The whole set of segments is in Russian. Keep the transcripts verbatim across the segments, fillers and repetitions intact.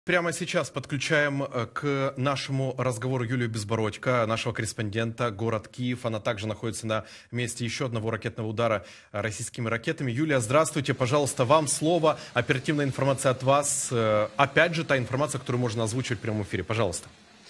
Прямо сейчас подключаем к нашему разговору Юлию Безбородько, нашего корреспондента, город Киев. Она также находится на месте еще одного ракетного удара российскими ракетами. Юлия, здравствуйте. Пожалуйста, вам слово. Оперативная информация от вас. Опять же, та информация, которую можно озвучивать в прямом эфире. Пожалуйста.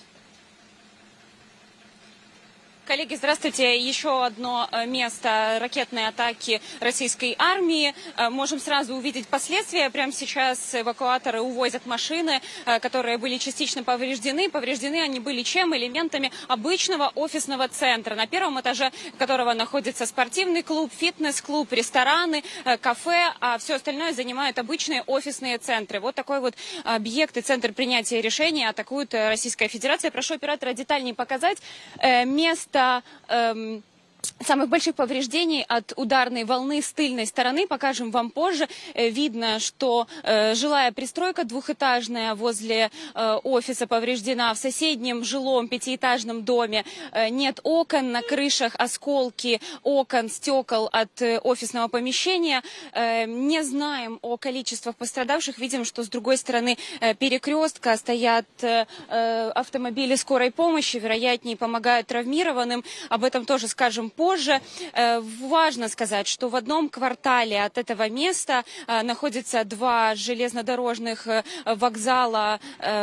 Коллеги, здравствуйте. Еще одно место ракетной атаки российской армии. Можем сразу увидеть последствия. Прямо сейчас эвакуаторы увозят машины, которые были частично повреждены. Повреждены они были чем? Элементами обычного офисного центра, на первом этаже которого находится спортивный клуб, фитнес-клуб, рестораны, кафе, а все остальное занимают обычные офисные центры. Вот такой вот объект и центр принятия решений атакует Российская Федерация. Прошу оператора детальнее показать место Эм, самых больших повреждений от ударной волны с тыльной стороны покажем вам позже. Видно, что э, жилая пристройка двухэтажная возле э, офиса повреждена. В соседнем жилом пятиэтажном доме э, нет окон, на крышах осколки окон, стекол от э, офисного помещения. Э, не знаем о количествах пострадавших. Видим, что с другой стороны э, перекрестка стоят э, автомобили скорой помощи, вероятнее помогают травмированным. Об этом тоже скажем позже. Важно сказать, что в одном квартале от этого места находятся два железнодорожных вокзала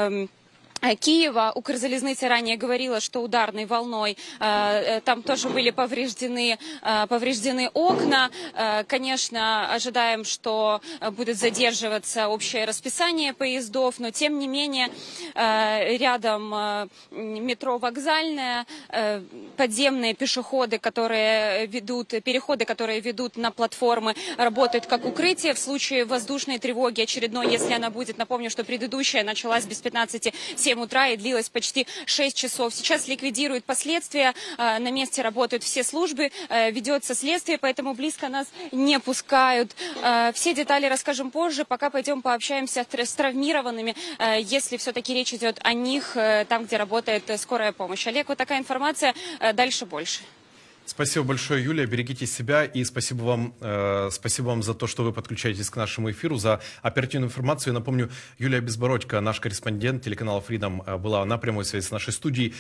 Киева. Укрзалезница ранее говорила, что ударной волной э, там тоже были повреждены, э, повреждены окна. Э, конечно, ожидаем, что будет задерживаться общее расписание поездов, но тем не менее э, рядом э, метро Вокзальное, э, подземные пешеходы, которые ведут, переходы, которые ведут на платформы, работают как укрытие в случае воздушной тревоги очередной, если она будет. Напомню, что предыдущая началась без пятнадцати семь утра и длилась почти шесть часов. Сейчас ликвидируют последствия. На месте работают все службы, ведется следствие, поэтому близко нас не пускают. Все детали расскажем позже. Пока пойдем пообщаемся с травмированными, если все-таки речь идет о них, там, где работает скорая помощь. Олег, вот такая информация. Дальше больше. Спасибо большое, Юлия. Берегите себя и спасибо вам, э, спасибо вам за то, что вы подключаетесь к нашему эфиру, за оперативную информацию. Я напомню, Юлия Безбородько, наш корреспондент телеканала Freedom, была на прямой связи с нашей студией.